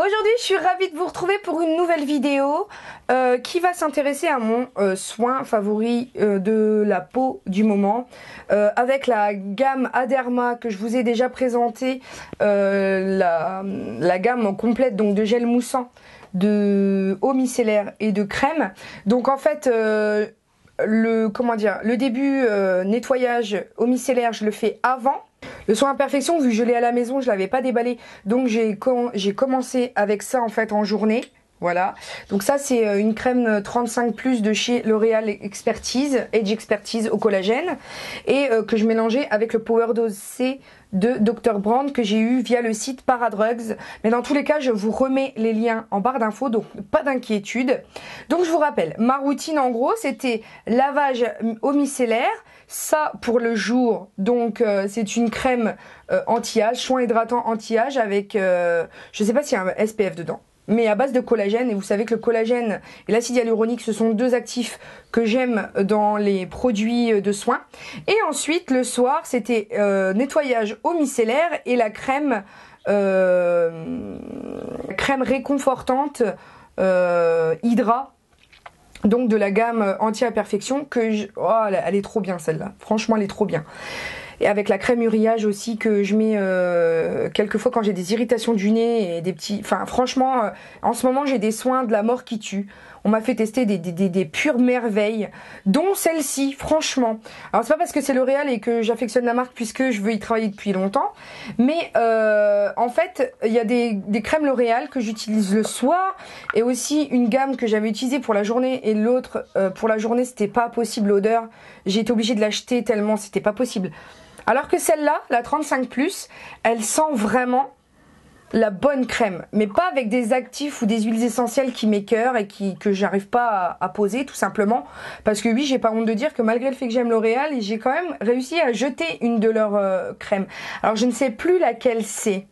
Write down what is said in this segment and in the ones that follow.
Aujourd'hui, je suis ravie de vous retrouver pour une nouvelle vidéo qui va s'intéresser à mon soin favori de la peau du moment avec la gamme Aderma que je vous ai déjà présenté, la gamme complète donc de gel moussant, de eau micellaire et de crème. Donc en fait le début nettoyage eau micellaire, je le fais avant. Le soin imperfection, vu que je l'ai à la maison, je l'avais pas déballé, donc j'ai commencé avec ça en fait en journée. Voilà, donc ça c'est une crème 35+ de chez L'Oréal Expertise, Age Expertise au collagène, et que je mélangeais avec le Power Dose C de Dr Brand que j'ai eu via le site Paradrugs. Mais dans tous les cas, je vous remets les liens en barre d'infos, donc pas d'inquiétude. Donc je vous rappelle, ma routine en gros, c'était lavage eau micellaire, ça pour le jour, donc c'est une crème anti-âge, soin hydratant anti-âge avec, je sais pas s'il y a un SPF dedans, mais à base de collagène, et vous savez que le collagène et l'acide hyaluronique, ce sont deux actifs que j'aime dans les produits de soins. Et ensuite, le soir, c'était nettoyage eau micellaire et la crème, crème réconfortante Hydra, donc de la gamme anti-imperfection, que oh, elle est trop bien celle-là, franchement elle est trop bien. Et avec la crème uriage aussi que je mets quelquefois quand j'ai des irritations du nez et des petits... Enfin franchement, en ce moment j'ai des soins de la mort qui tue. On m'a fait tester des pures merveilles, dont celle-ci, franchement. Alors c'est pas parce que c'est L'Oréal et que j'affectionne la marque puisque je veux y travailler depuis longtemps, mais en fait il y a des crèmes L'Oréal que j'utilise le soir, et aussi une gamme que j'avais utilisée pour la journée, et l'autre pour la journée c'était pas possible l'odeur. J'ai été obligée de l'acheter tellement c'était pas possible. Alors que celle-là, la 35+, elle sent vraiment la bonne crème, mais pas avec des actifs ou des huiles essentielles qui m'écœurent et que j'arrive pas à poser, tout simplement. Parce que oui, j'ai pas honte de dire que malgré le fait que j'aime L'Oréal, j'ai quand même réussi à jeter une de leurs crèmes. Alors je ne sais plus laquelle c'est.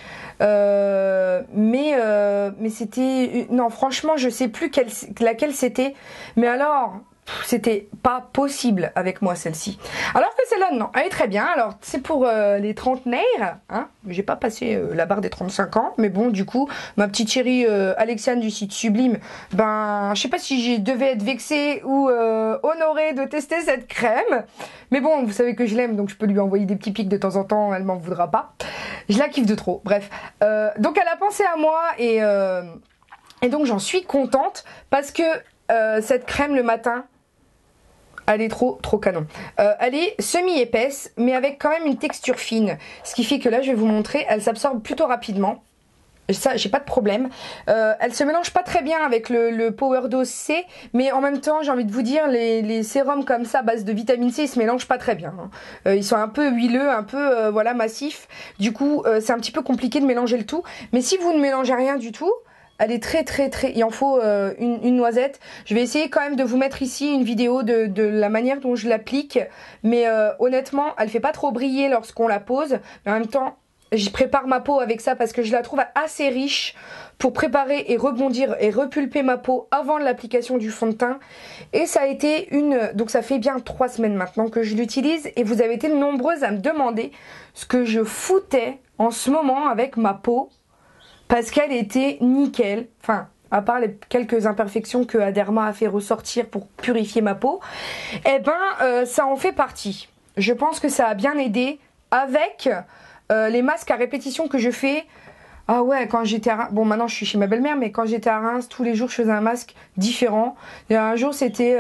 Mais c'était... Non, franchement, je sais plus laquelle c'était. Mais alors... C'était pas possible avec moi celle-ci. Alors que celle-là, non, elle est très bien. Alors c'est pour les trentenaires, hein. J'ai pas passé la barre des 35 ans, mais bon, du coup, ma petite chérie Alexiane du site Sublime, ben, je sais pas si je devais être vexée ou honorée de tester cette crème. Mais bon, vous savez que je l'aime, donc je peux lui envoyer des petits pics de temps en temps, elle m'en voudra pas. Je la kiffe de trop, bref. Donc elle a pensé à moi et donc j'en suis contente parce que cette crème le matin, elle est trop canon. Elle est semi-épaisse, mais avec quand même une texture fine. Ce qui fait que là, je vais vous montrer, elle s'absorbe plutôt rapidement. Ça, j'ai pas de problème. Elle se mélange pas très bien avec le Power Dose C, mais en même temps, j'ai envie de vous dire, les sérums comme ça, à base de vitamine C, ils se mélangent pas très bien. Hein. Ils sont un peu huileux, un peu voilà, massifs. Du coup, c'est un petit peu compliqué de mélanger le tout. Mais si vous ne mélangez rien du tout, elle est très... Il en faut une noisette. Je vais essayer quand même de vous mettre ici une vidéo de la manière dont je l'applique. Mais honnêtement, elle fait pas trop briller lorsqu'on la pose. Mais en même temps, j'y prépare ma peau avec ça parce que je la trouve assez riche pour préparer et rebondir et repulper ma peau avant l'application du fond de teint. Et ça a été donc ça fait bien 3 semaines maintenant que je l'utilise. Et vous avez été nombreuses à me demander ce que je foutais en ce moment avec ma peau. Parce qu'elle était nickel, enfin, à part les quelques imperfections que Aderma a fait ressortir pour purifier ma peau, eh ben, ça en fait partie. Je pense que ça a bien aidé avec les masques à répétition que je fais. Ah ouais, quand j'étais à Reims, bon maintenant je suis chez ma belle-mère, mais quand j'étais à Reims, tous les jours je faisais un masque différent. Et un jour c'était...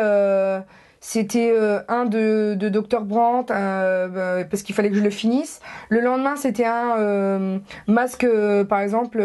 un de Dr Brandt parce qu'il fallait que je le finisse. Le lendemain c'était un masque par exemple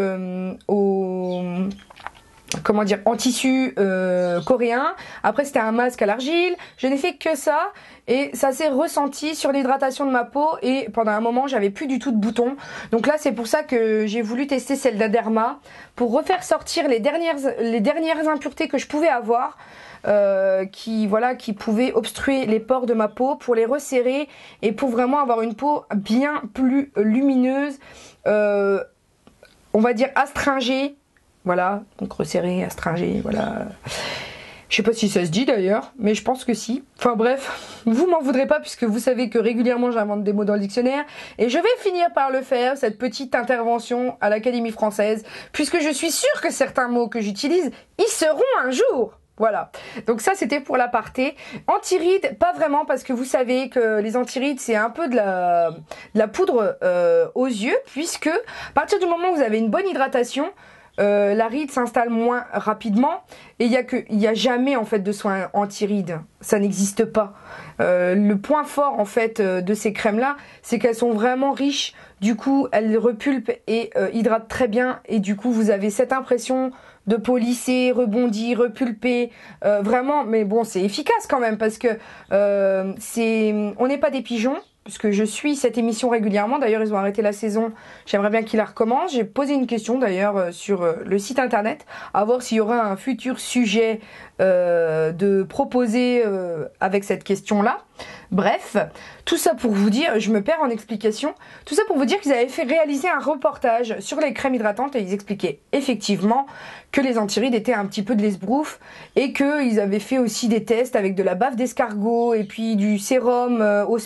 en tissu coréen. Après c'était un masque à l'argile. Je n'ai fait que ça et ça s'est ressenti sur l'hydratation de ma peau, et pendant un moment j'avais plus du tout de boutons. Donc là c'est pour ça que j'ai voulu tester celle d'Aderma pour refaire sortir les dernières impuretés que je pouvais avoir. Qui pouvaient obstruer les pores de ma peau, pour les resserrer et pour vraiment avoir une peau bien plus lumineuse, on va dire astringée, voilà, donc resserrée, astringée, voilà. Je sais pas si ça se dit d'ailleurs, mais je pense que si. Enfin bref, vous m'en voudrez pas puisque vous savez que régulièrement j'invente des mots dans le dictionnaire. Et je vais finir par le faire, cette petite intervention à l'Académie française, puisque je suis sûre que certains mots que j'utilise y seront un jour. Voilà, donc ça c'était pour l'aparté. Anti-rides, pas vraiment, parce que vous savez que les anti-rides c'est un peu de la poudre aux yeux, puisque à partir du moment où vous avez une bonne hydratation, la ride s'installe moins rapidement et il y a jamais en fait de soins anti-rides, ça n'existe pas. Le point fort en fait de ces crèmes là, c'est qu'elles sont vraiment riches, du coup elles repulpent et hydratent très bien, et du coup vous avez cette impression de peau lissée, rebondie, repulpée, vraiment, mais bon c'est efficace quand même parce que on n'est pas des pigeons. Parce que je suis cette émission régulièrement, d'ailleurs ils ont arrêté la saison, j'aimerais bien qu'ils la recommencent. J'ai posé une question d'ailleurs sur le site internet, à voir s'il y aura un futur sujet de proposer avec cette question-là. Bref, tout ça pour vous dire, je me perds en explication, tout ça pour vous dire qu'ils avaient fait réaliser un reportage sur les crèmes hydratantes et ils expliquaient effectivement que les anti-rides étaient un petit peu de l'esbrouf et qu'ils avaient fait aussi des tests avec de la bave d'escargot et puis du sérum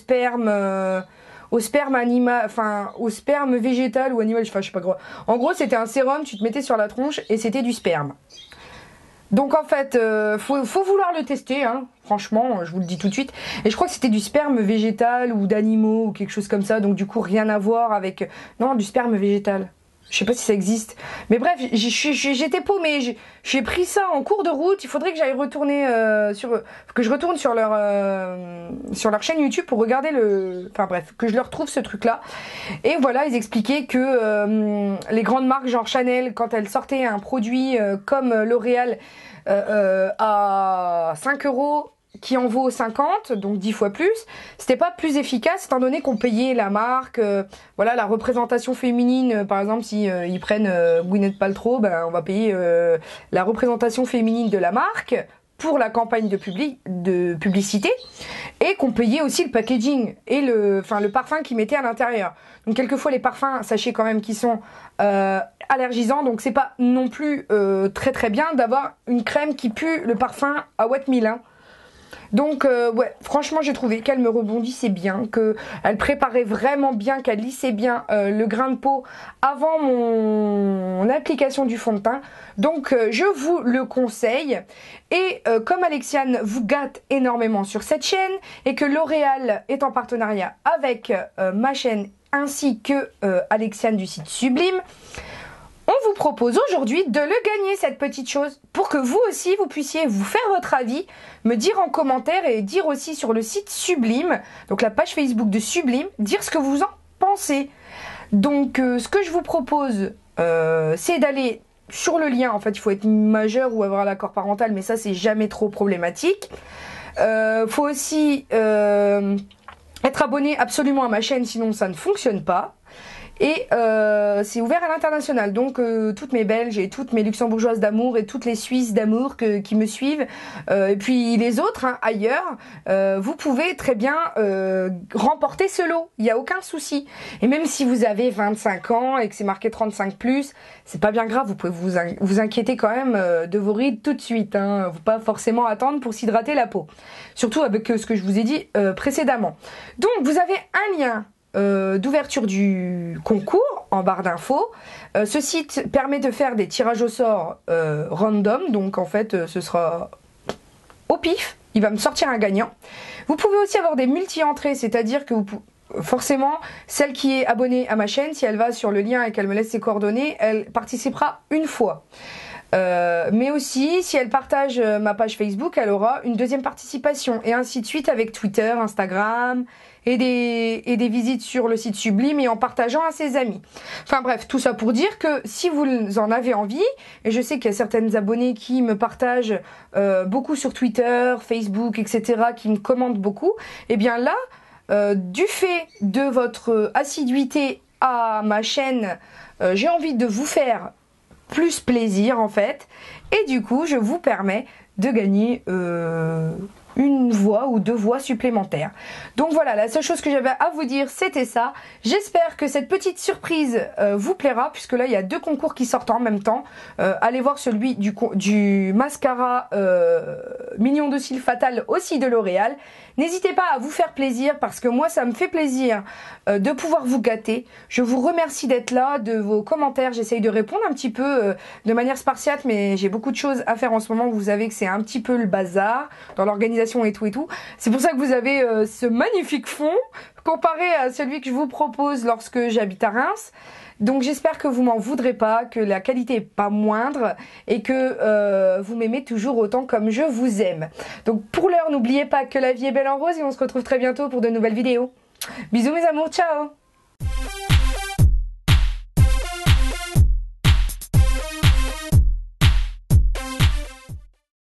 au sperme animal, enfin au sperme végétal ou animal, enfin je sais pas quoi. En gros c'était un sérum, tu te mettais sur la tronche et c'était du sperme. Donc en fait, faut vouloir le tester, hein. Franchement, je vous le dis tout de suite. Et je crois que c'était du sperme végétal ou d'animaux ou quelque chose comme ça. Donc du coup, rien à voir avec... Non, du sperme végétal. Je sais pas si ça existe. Mais bref, j'étais paumée. J'ai pris ça en cours de route. Il faudrait que j'aille retourner que je retourne sur leur chaîne YouTube pour regarder enfin bref, que je leur trouve ce truc-là. Et voilà, ils expliquaient que les grandes marques genre Chanel, quand elles sortaient un produit comme L'Oréal à 5 € qui en vaut 50, donc 10 fois plus, c'était pas plus efficace étant donné qu'on payait la marque, voilà, la représentation féminine, par exemple si ils prennent Gwyneth Paltrow, ben on va payer la représentation féminine de la marque pour la campagne de publicité, et qu'on payait aussi le packaging et le parfum qu'ils mettaient à l'intérieur. Donc quelquefois les parfums, sachez quand même qu'ils sont allergisants, donc c'est pas non plus très très bien d'avoir une crème qui pue le parfum à Wet Mill, hein. Donc ouais, franchement j'ai trouvé qu'elle me rebondissait bien, qu'elle préparait vraiment bien, qu'elle lissait bien le grain de peau avant mon application du fond de teint. Donc je vous le conseille. Et comme Alexiane vous gâte énormément sur cette chaîne et que L'Oréal est en partenariat avec ma chaîne ainsi que Alexiane du site Sublime, on vous propose aujourd'hui de le gagner, cette petite chose, pour que vous aussi, vous puissiez vous faire votre avis, me dire en commentaire et dire aussi sur le site Sublime, donc la page Facebook de Sublime, dire ce que vous en pensez. Donc ce que je vous propose, c'est d'aller sur le lien. En fait, il faut être majeur ou avoir l'accord parental, mais ça, c'est jamais trop problématique. Faut aussi être abonné absolument à ma chaîne, sinon ça ne fonctionne pas. Et c'est ouvert à l'international, donc toutes mes Belges et toutes mes Luxembourgeoises d'amour et toutes les Suisses d'amour qui me suivent, et puis les autres hein, ailleurs, vous pouvez très bien remporter ce lot, il n'y a aucun souci. Et même si vous avez 25 ans et que c'est marqué 35+, c'est pas bien grave, vous pouvez vous inquiéter quand même de vos rides tout de suite, hein, faut pas forcément attendre pour s'hydrater la peau. Surtout avec ce que je vous ai dit précédemment. Donc vous avez un lien d'ouverture du concours en barre d'infos. Ce site permet de faire des tirages au sort random, donc en fait ce sera au pif, il va me sortir un gagnant. Vous pouvez aussi avoir des multi-entrées, c'est-à-dire que forcément, celle qui est abonnée à ma chaîne, si elle va sur le lien et qu'elle me laisse ses coordonnées, elle participera une fois. Mais aussi, si elle partage ma page Facebook, elle aura une deuxième participation, et ainsi de suite avec Twitter, Instagram, et des visites sur le site Sublime et en partageant à ses amis. Enfin bref, tout ça pour dire que si vous en avez envie, et je sais qu'il y a certaines abonnées qui me partagent beaucoup sur Twitter, Facebook, etc., qui me commentent beaucoup, et bien là, du fait de votre assiduité à ma chaîne, j'ai envie de vous faire plus plaisir en fait, et du coup je vous permets de gagner une voix ou 2 voix supplémentaires. Donc voilà, la seule chose que j'avais à vous dire, c'était ça. J'espère que cette petite surprise vous plaira, puisque là, il y a 2 concours qui sortent en même temps. Allez voir celui du mascara Mignon de Cils Fatal, aussi de L'Oréal. N'hésitez pas à vous faire plaisir, parce que moi, ça me fait plaisir de pouvoir vous gâter. Je vous remercie d'être là, de vos commentaires. J'essaye de répondre un petit peu de manière spartiate, mais j'ai beaucoup de choses à faire en ce moment. Vous savez que c'est un petit peu le bazar dans l'organisation et tout et tout. C'est pour ça que vous avez ce magnifique fond comparé à celui que je vous propose lorsque j'habite à Reims. Donc j'espère que vous m'en voudrez pas, que la qualité est pas moindre et que vous m'aimez toujours autant comme je vous aime. Donc pour l'heure, n'oubliez pas que la vie est belle en rose et on se retrouve très bientôt pour de nouvelles vidéos. Bisous mes amours, ciao!